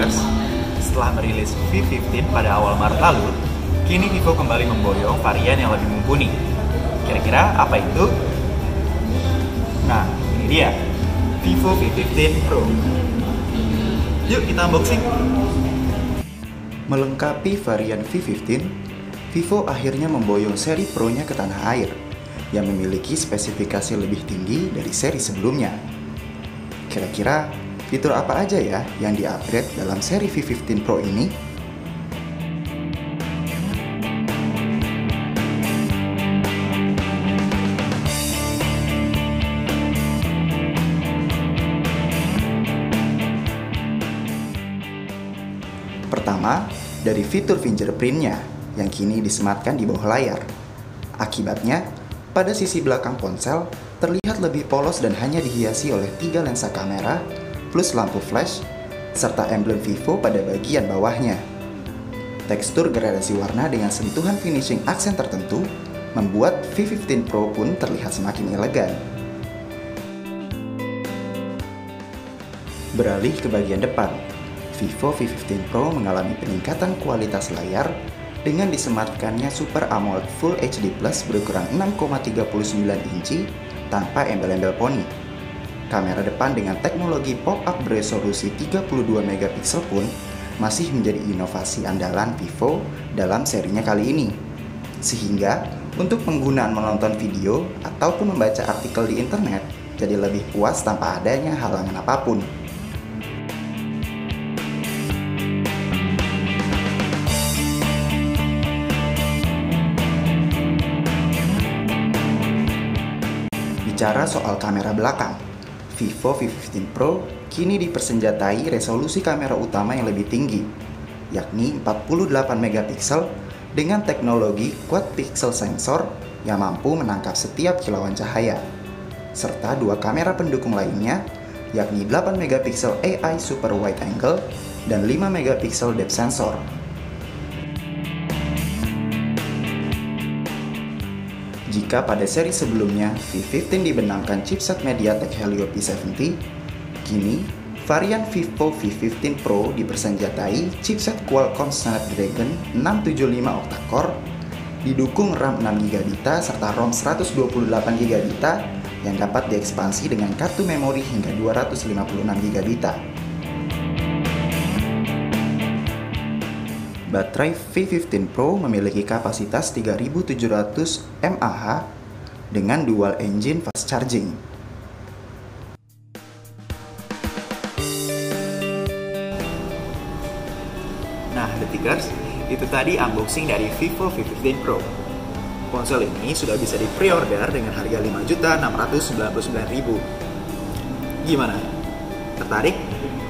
Detikers, setelah merilis V15 pada awal Maret lalu, kini Vivo kembali memboyong varian yang lebih mumpuni. Kira-kira apa itu? Nah, ini dia, Vivo V15 Pro. Yuk kita unboxing. Melengkapi varian V15, Vivo akhirnya memboyong seri Pro-nya ke tanah air yang memiliki spesifikasi lebih tinggi dari seri sebelumnya. Kira-kira fitur apa aja ya yang di-upgrade dalam seri V15 Pro ini? Pertama, dari fitur fingerprint-nya yang kini disematkan di bawah layar. Akibatnya, pada sisi belakang ponsel terlihat lebih polos dan hanya dihiasi oleh 3 lensa kamera plus lampu flash serta emblem Vivo pada bagian bawahnya. Tekstur gradasi warna dengan sentuhan finishing aksen tertentu membuat V15 Pro pun terlihat semakin elegan. Beralih ke bagian depan, Vivo V15 Pro mengalami peningkatan kualitas layar dengan disematkannya Super AMOLED Full HD Plus berukuran 6,39 inci tanpa embel-embel poni. Kamera depan dengan teknologi pop-up beresolusi 32 megapiksel pun masih menjadi inovasi andalan Vivo dalam serinya kali ini. Sehingga untuk penggunaan menonton video ataupun membaca artikel di internet jadi lebih puas tanpa adanya halangan apapun. Bicara soal kamera belakang, Vivo V15 Pro kini dipersenjatai resolusi kamera utama yang lebih tinggi, yakni 48 megapiksel dengan teknologi quad pixel sensor yang mampu menangkap setiap kilauan cahaya, serta 2 kamera pendukung lainnya, yakni 8 megapiksel AI super wide angle dan 5 megapiksel depth sensor. Jika pada seri sebelumnya V15 dibenamkan chipset MediaTek Helio P70, kini varian Vivo V15 Pro dipersenjatai chipset Qualcomm Snapdragon 675 octa-core, didukung RAM 6GB serta ROM 128GB yang dapat diekspansi dengan kartu memori hingga 256GB. Baterai V15 Pro memiliki kapasitas 3700 mAh dengan dual engine fast charging. Nah, Detikers, itu tadi unboxing dari Vivo V15 Pro. Ponsel ini sudah bisa di-pre-order dengan harga Rp5.699.000. Gimana? Tertarik?